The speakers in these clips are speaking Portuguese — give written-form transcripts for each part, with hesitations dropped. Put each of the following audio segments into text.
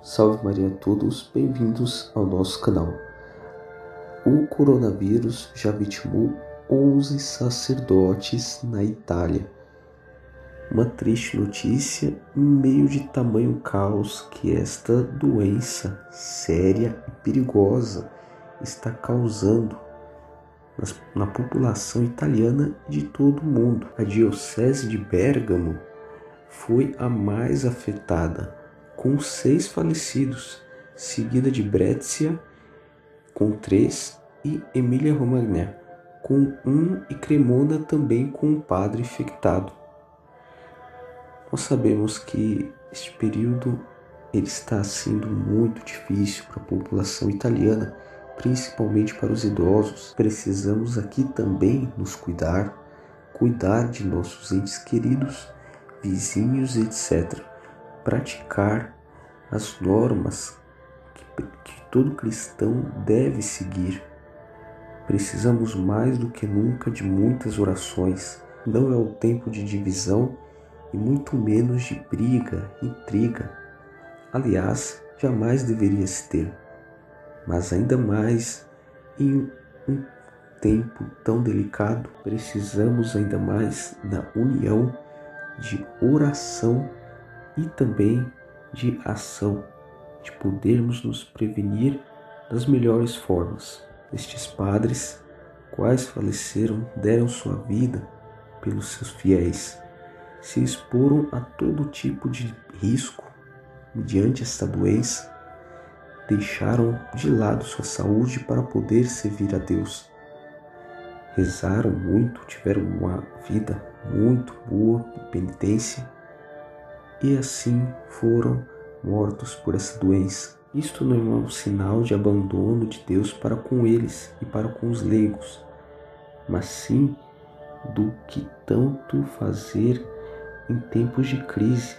Salve Maria a todos, bem-vindos ao nosso canal. O coronavírus já vitimou 11 sacerdotes na Itália. Uma triste notícia em meio de tamanho caos que esta doença séria e perigosa está causando na população italiana e de todo o mundo. A diocese de Bergamo foi a mais afetada, com 6 falecidos, seguida de Brescia com 3 e Emília-Romagna com 1 e Cremona também com um padre infectado. Nós sabemos que este período ele está sendo muito difícil para a população italiana, principalmente para os idosos. Precisamos aqui também nos cuidar de nossos entes queridos, vizinhos, etc. Praticar as normas que todo cristão deve seguir. Precisamos mais do que nunca de muitas orações. Não é o tempo de divisão e muito menos de briga, intriga. Aliás, jamais deveria se ter. Mas ainda mais em um tempo tão delicado, precisamos ainda mais da união, de oração e também de ação, de podermos nos prevenir das melhores formas. Estes padres, quais faleceram, deram sua vida pelos seus fiéis, se exporam a todo tipo de risco mediante esta doença, deixaram de lado sua saúde para poder servir a Deus. Rezaram muito, tiveram uma vida muito boa de penitência e assim foram mortos por essa doença. Isto não é um sinal de abandono de Deus para com eles e para com os leigos, mas sim do que tanto fazer em tempos de crise,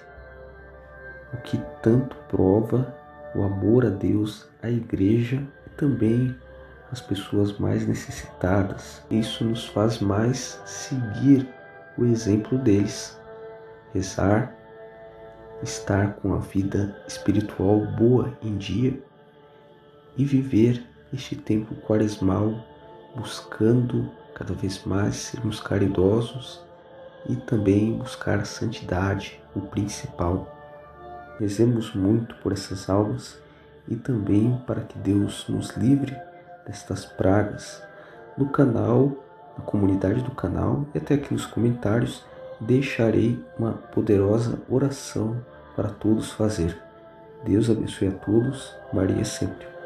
o que tanto prova o amor a Deus, à igreja e também as pessoas mais necessitadas. Isso nos faz mais seguir o exemplo deles, rezar, estar com a vida espiritual boa em dia e viver este tempo quaresmal buscando cada vez mais sermos caridosos e também buscar a santidade, o principal. Rezemos muito por essas almas e também para que Deus nos livre destas pragas. No canal, na comunidade do canal e até aqui nos comentários deixarei uma poderosa oração para todos fazer. Deus abençoe a todos, Maria sempre.